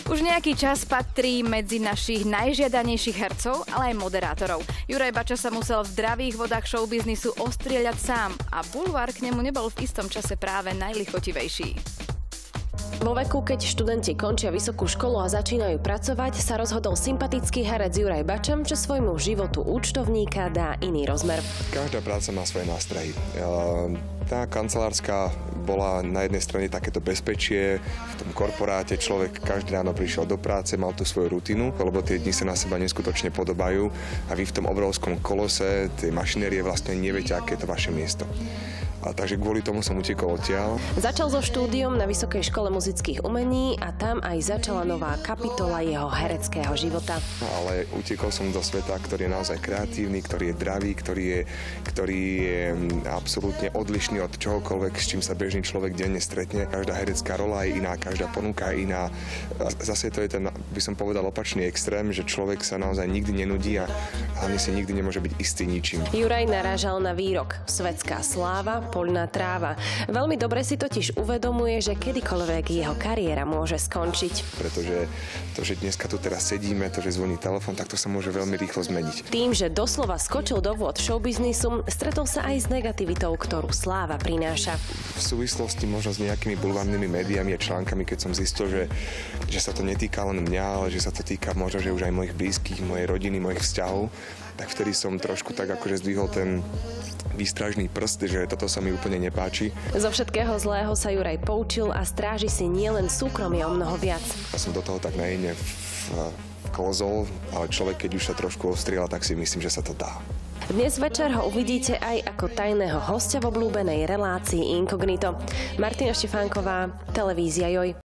Už nejaký čas patrí medzi našich najžiadanejších hercov, ale aj moderátorov. Juraj Bača sa musel v dravých vodách showbiznisu ostrieľať sám a bulvár k nemu nebol v istom čase práve najlichotivejší. Vo veku, keď študenti končia vysokú školu a začínajú pracovať, sa rozhodol sympatický herec Juraj Bača, že svojmu životu účtovníka dá iný rozmer. Každá práca má svoje nástrahy. Tá kancelárska bola na jednej strane takéto bezpečie. V tom korporáte človek každý ráno prišiel do práce, mal tú svoju rutinu, lebo tie dni sa na seba neskutočne podobajú a vy v tom obrovskom kolose tej mašinérie vlastne neviete, aké je to vaše miesto. A takže kvôli tomu som utekol odtiaľ. Začal so štúdiom na Vysokej škole muzických umení a tam aj začala nová kapitola jeho hereckého života. Ale utekol som do sveta, ktorý je naozaj kreatívny, ktorý je dravý, ktorý je absolútne odlišný od čohokoľvek, s čím sa bežný človek denne stretne. Každá herecká rola je iná, každá ponuka je iná. Zase to je ten, by som povedal, opačný extrém, že človek sa naozaj nikdy nenudí a hlavne si nikdy nemôže byť istý ničím. Juraj narážal na výrok svetská sláva, poľná tráva. Veľmi dobre si totiž uvedomuje, že kedykoľvek jeho kariéra môže skončiť. Pretože to, že dneska tu teraz sedíme, to, že zvoní telefón, tak to sa môže veľmi rýchlo zmeniť. Tým, že doslova skočil do vôd showbiznisu, stretol sa aj s negativitou, ktorú sláva prináša. V súvislosti možno s nejakými bulvárnymi médiami a článkami, keď som zistil, že sa to netýka len mňa, ale že sa to týka možno, že už aj mojich blízkych, mojej rodiny, mojich vzťahov, tak vtedy som trošku tak akože zdvihol ten výstražný prst, že toto sa mi úplne nepáči. Zo všetkého zlého sa Juraj poučil a stráži si nielen súkromie o mnoho viac. Ja som do toho tak naivne vklzol, ale človek, keď už sa trošku ostriela, tak si myslím, že sa to dá. Dnes večer ho uvidíte aj ako tajného hostia v obľúbenej relácii Inkognito. Martina Štefánková, televízia Joj.